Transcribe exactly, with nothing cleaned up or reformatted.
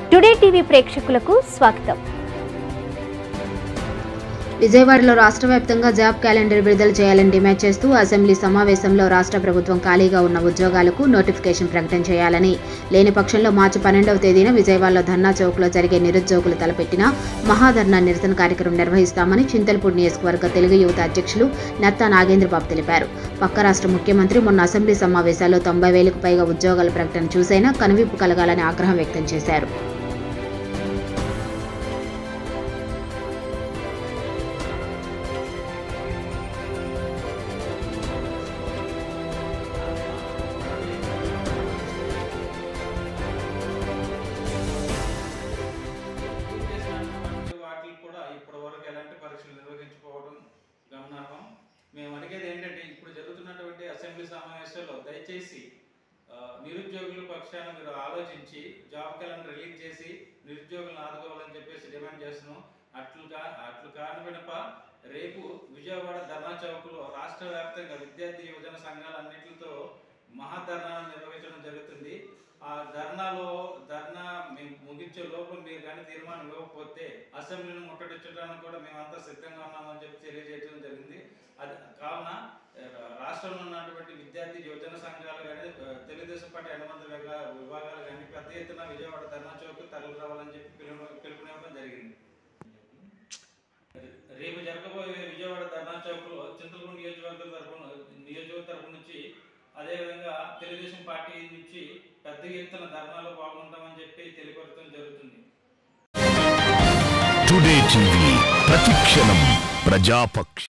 Today TV ప్రేక్షకులకు స్వాగతం. విజయవాడలో రాష్ట్ర వ్యాప్తంగా జాబ్ క్యాలెండర్ విడుదల చేయాలని డిమాండ్ చేస్తూ అసెంబ్లీ సమావేశంలో రాష్ట్ర ప్రభుత్వం ఖాళీగా ఉన్న ఉద్యోగాలకు నోటిఫికేషన్ ప్రకటన చేయాలని, లేని పక్షంలో మార్చి పన్నెండవ తేదీన విజయవాడలో ధర్నా చౌక్లో జరిగే నిరుద్యోగులు తలపెట్టిన మహాధర్నా నిరసన కార్యక్రమం నిర్వహిస్తామని చింతలపూడి నియోజకవర్గ తెలుగు యువత అధ్యక్షులు నత్తా నాగేంద్రబాబు తెలిపారు. పక్క రాష్ట్ర ముఖ్యమంత్రి మొన్న అసెంబ్లీ సమావేశాల్లో తొంభై వేలకు పైగా ఉద్యోగాల ప్రకటన చూసైనా కనువిప్పు కలగాలని ఆగ్రహం వ్యక్తం చేశారు. మేము అడిగేది ఏంటంటే ఇప్పుడు జరుగుతున్నటువంటి అసెంబ్లీ సమావేశాల్లో దయచేసి నిరుద్యోగుల పక్షాన మీరు ఆలోచించి జాబ్ క్యాలెండర్ రిలీజ్ చేసి నిరుద్యోగులను ఆదుకోవాలని చెప్పేసి డిమాండ్ చేస్తున్నాం. అట్లు కా అట్లు కారణపినప రేపు విజయవాడ ధర్నా చౌక్లో రాష్ట్ర వ్యాప్తంగా విద్యార్థి యువజన సంఘాలన్నింటితో మహాధర్నా నిర్వహించడం జరుగుతుంది. ఆ ధర్నాలో ధర్నా మేము ముగించే లోపల మీరు కానీ తీర్మానం ఇవ్వకపోతే అసెంబ్లీని ముట్టడించడానికి కూడా మేమంతా సిద్ధంగా ఉన్నామని చెప్పి తెలియజేయడం జరిగింది. అది కావున రాష్ట్రంలో ఉన్నటువంటి విద్యార్థి యువజన సంఘాలు కానీ తెలుగుదేశం పార్టీ అనుబంధ విభాగాలు కానీ పెద్ద ఎత్తున విజయవాడ ధర్నా చౌక్ తరలి రావాలని చెప్పి పిలుపు పిలుపునివ్వడం జరిగింది. రేపు జరగబోయే విజయవాడ ధర్నా చౌక్లో చింతలపూడి నియోజకవర్గం తరఫున నియోజకవర్గం తరఫు నుంచి అదేవిధంగా తెలుగుదేశం పార్టీ నుంచి పెద్ద ఎత్తున ధర్నాలో పాల్గొంటామని చెప్పి తెలియపరచడం జరుగుతుంది. టుడే టీవీ ప్రతిక్షణం ప్రజాపక్ష